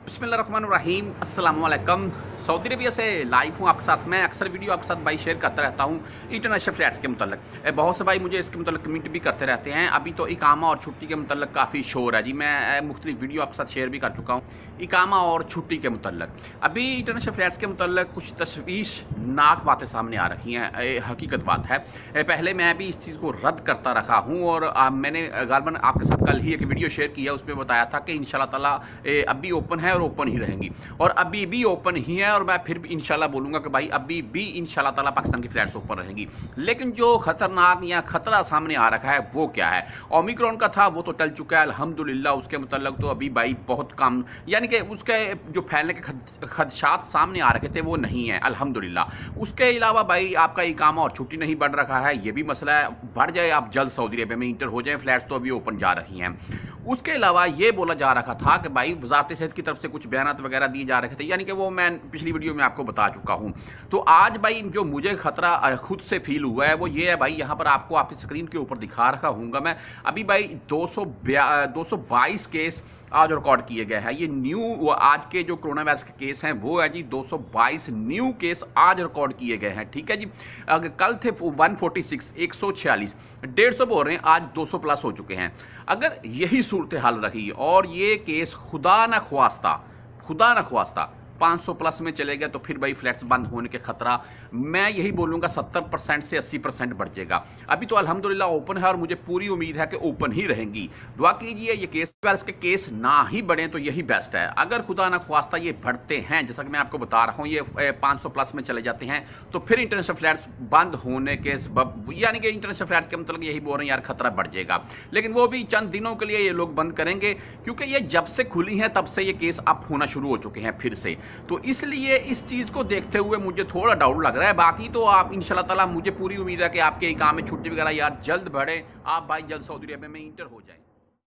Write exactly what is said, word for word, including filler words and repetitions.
बिस्मिल्लाहिर्रहमानिर्रहीम अस्सलाम वालेकुम। सऊदी अरबिया से लाइव हूँ आपके साथ। मैं अक्सर वीडियो आपके साथ भाई शेयर करता रहता हूँ इंटरनेशनल फ्लैट्स के मतलब। बहुत से भाई मुझे इसके मतलब कमेंट भी करते रहते हैं। अभी तो इकामा और छुट्टी के मतलब काफ़ी शोर है जी। मैं मुख्तलिफ वीडियो आपके साथ शेयर भी कर चुका हूँ इकामा और छुट्टी के मतलब। अभी इंटरनेशनल फ्लैट्स के मतलब कुछ तशवीशनाक बातें सामने आ रही हैं, हकीकत बात है। पहले मैं भी इस चीज़ को रद्द करता रखा हूँ और मैंने गालबन आपके साथ कल ही एक वीडियो शेयर किया, उसमें बताया था कि इंशाल्लाह ताला अभी ओपन है और ओपन ही रहेंगी, और अभी भी ओपन ही है। और मैं फिर भी इंशाल्लाह बोलूँगा कि भाई अभी भी इंशाल्लाह ताला पाकिस्तान की फ्लैट्स ओपन रहेंगी। लेकिन जो खतरनाक या खतरा सामने आ रखा है वो क्या है? ओमिक्रॉन का था वो तो टल चुका है अल्हम्दुलिल्लाह। उसके मतलब तो अभी भाई बहुत कम, यानी कि उसके जो फैलने के खदशात सामने आ रखे थे वो नहीं है अल्हम्दुलिल्लाह। उसके अलावा भाई आपका इकामा और छुट्टी नहीं बढ़ रखा है, ये भी मसला है। बढ़ जाए आप जल्द सऊदी अरबिया में इंटर हो जाए, फ्लैट्स तो अभी ओपन जा रही हैं। उसके अलावा ये बोला जा रहा था कि भाई वजारत सेहत की तरफ से कुछ बयान वगैरह दिए जा रहे थे, यानी कि वो मैं पिछली वीडियो में आपको बता चुका हूँ। तो आज भाई जो मुझे खतरा खुद से फील हुआ है वो ये है भाई, यहाँ पर आपको आपकी स्क्रीन के ऊपर दिखा रखा हूँगा मैं। अभी भाई दो सौ दो सौ बाईस केस आज रिकॉर्ड किए गए हैं। ये न्यू आज के जो कोरोना वायरस के केस हैं वो है जी दो सौ बाईस न्यू केस आज रिकॉर्ड किए गए हैं, ठीक है जी। कल थे एक सौ छियालीस, एक सौ छियालीस, डेढ़ सौ बोल रहे हैं, आज दो सौ प्लस हो चुके हैं। अगर यही सूरत हाल रही और ये केस खुदा न ख्वास्ता खुदा न ख्वास्ता पाँच सौ प्लस में चले गए तो फिर भाई फ्लैट्स बंद होने के खतरा मैं यही बोलूँगा सत्तर परसेंट से अस्सी परसेंट बढ़ जाएगा। अभी तो अल्हम्दुलिल्लाह ओपन है और मुझे पूरी उम्मीद है कि ओपन ही रहेंगी। दुआ कीजिए ये केस वायरस के केस ना ही बढ़ें तो यही बेस्ट है। अगर खुदा ना ख्वास्ता ये बढ़ते हैं, जैसा कि मैं आपको बता रहा हूँ, ये पाँच सौ प्लस में चले जाते हैं तो फिर इंटरनेशनल फ्लैट्स बंद होने के सबब, यानी कि इंटरनेशनल फ्लैट्स के मतलब यही बोल रहे हैं यार खतरा बढ़ जाएगा। लेकिन वो भी चंद दिनों के लिए ये लोग बंद करेंगे, क्योंकि ये जब से खुली हैं तब से ये केस अप होना शुरू हो चुके हैं फिर से। तो इसलिए ये इस चीज़ को देखते हुए मुझे थोड़ा डाउट लग रहा है। बाकी तो आप इंशाल्लाह ताला मुझे पूरी उम्मीद है कि आपके इकामे छुट्टी वगैरह यार जल्द बढ़े, आप भाई जल्द सऊदी अरबिया में इंटर हो जाएं।